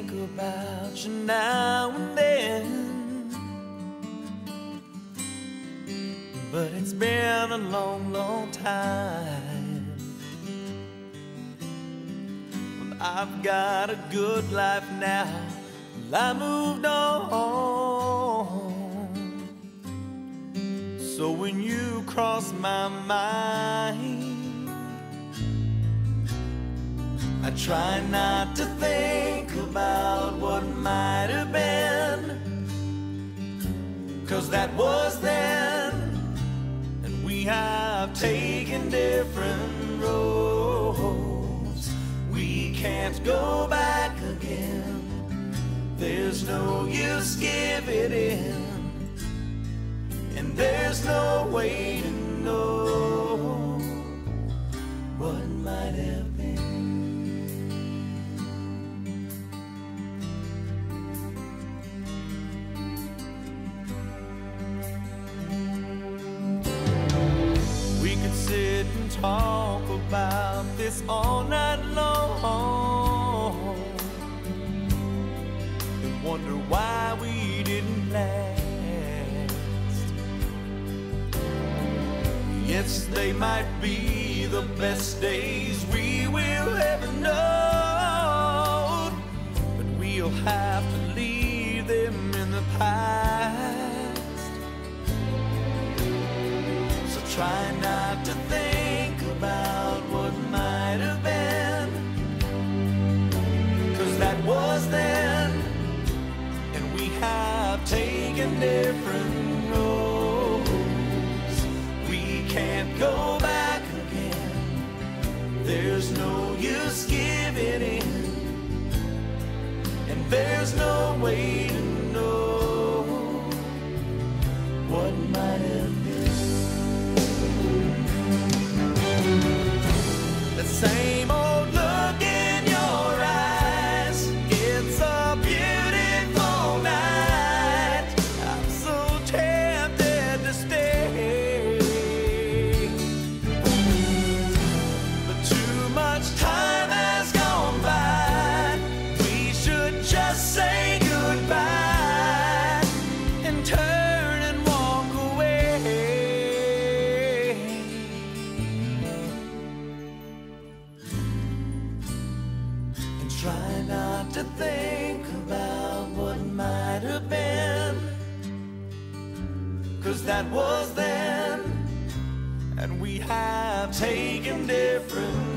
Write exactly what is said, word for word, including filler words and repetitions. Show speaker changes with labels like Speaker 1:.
Speaker 1: think about you now and then, but it's been a long, long time. Well, I've got a good life now, well, I moved on. So when you cross my mind, I try not to think about what might have been, 'cause that was then, and we have taken different roads. We can't go back again, there's no use giving in, and there's no way to know what might have been. We could sit and talk about this all night long and wonder why we didn't last. Yes, they might be the best days we will ever know, but we'll have to leave them in the past. So try not to think about what might have been, 'cause that was then, and we have taken different roads. Can't go back again, there's no use giving in, and there's no way to know what might have been. The same old look in your eyes, it's a beautiful night. I'm so tempted to stay, say goodbye and turn and walk away. And try not to think about what might have been, 'cause that was then, and we have taken different